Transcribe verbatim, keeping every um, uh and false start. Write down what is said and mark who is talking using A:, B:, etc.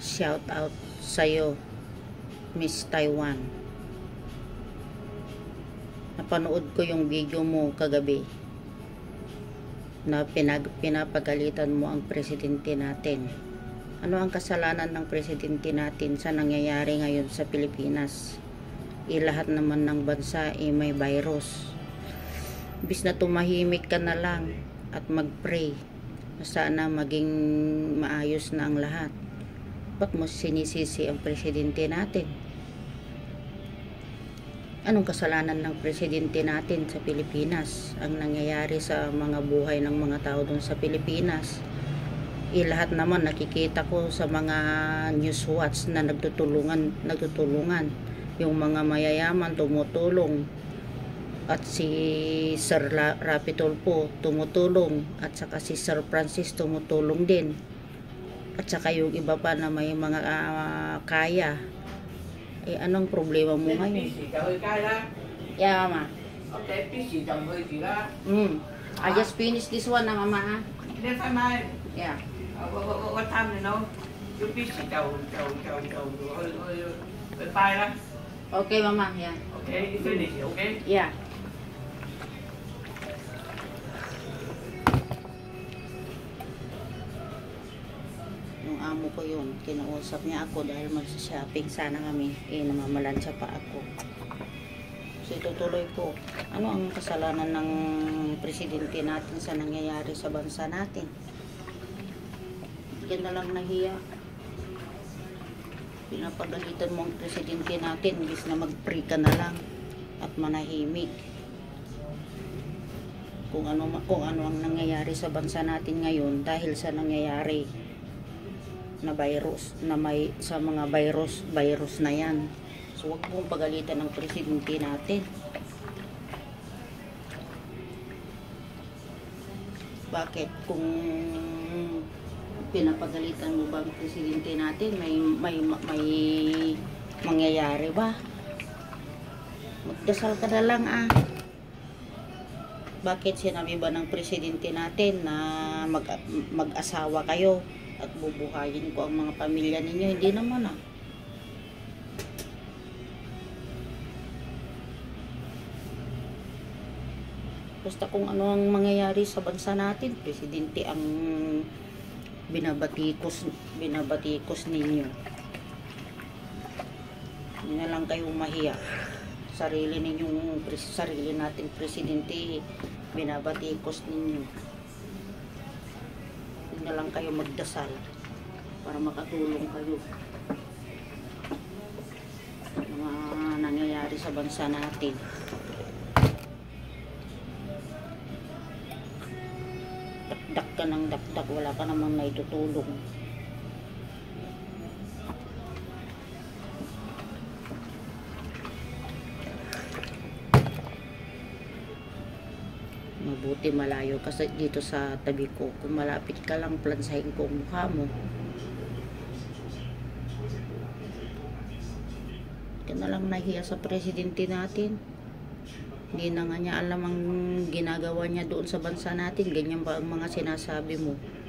A: Shout out sa'yo, Miss Taiwan. Napanood ko yung video mo kagabi na pinag pinapagalitan mo ang presidente natin. Ano ang kasalanan ng presidente natin sa nangyayari ngayon sa Pilipinas? Eh, lahat naman ng bansa eh, may virus. Bis na tumahimik ka na lang at mag-pray na sana maging maayos na ang lahat. Ba't mo sinisisi ang presidente natin? Anong kasalanan ng presidente natin sa Pilipinas? Ang nangyayari sa mga buhay ng mga tao doon sa Pilipinas. Eh, lahat naman nakikita ko sa mga news watch na nagtutulungan, nagtutulungan. Yung mga mayayaman tumutulong. At si Sir Rapi Tulfo tumutulong. At saka si Sir Francis tumutulong din. At saka yung iba pa na may mga uh, kaya. Eh, anong problema mo ngayon? Yeah, Mama. Mm. I just finished this one na, Mama, ha? Yeah.
B: What, what, what time you know? You're busy. Chào, chào, chào, chào. Bye lang.
A: Okay, Mama. Yeah.
B: Okay, you finish, okay?
A: Yeah. Yung amo ko yun, kinausap niya ako dahil mag-shopping sana kami. Eh, namamalansya pa ako. So, itutuloy ko. Ano ang kasalanan ng presidente natin sa nangyayari sa bansa natin? Yan na lang nahiya. Pinapagalitan mo ang presidente natin, bis na mag-pray ka na lang at manahimik. Kung ano, kung ano ang nangyayari sa bansa natin ngayon dahil sa nangyayari na virus, na may sa mga virus, virus na yan. So, huwag mong pagalitan ng presidente natin. Bakit? Kung pinapagalitan mo ba ang presidente natin, may may may mangyayari ba? Magdasal ka na lang, ah. Bakit sinabi ba ng presidente natin na mag mag-asawa kayo at bubuhayin ko ang mga pamilya ninyo? Hindi naman, ah. Basta kung ano ang mangyayari sa bansa natin, presidente ang binabatikos binabatikos ninyo. Hindi na lang kayo mahiya. Sarili ninyong sarili nating presidente binabatikos ninyo. Hindi na lang kayo magdasal para makatulong kayo sa mga nangyayari sa bansa natin. Dakdak ka ng dakdak, wala ka namang naitutulong. Mabuti malayo kasi dito sa tabi ko. Kung malapit ka lang, plansahin ko ang mukha mo. Ka na lang nahiya sa presidente natin. Hindi na nga niya alam ang ginagawa niya doon sa bansa natin. Ganyan ba ang mga sinasabi mo?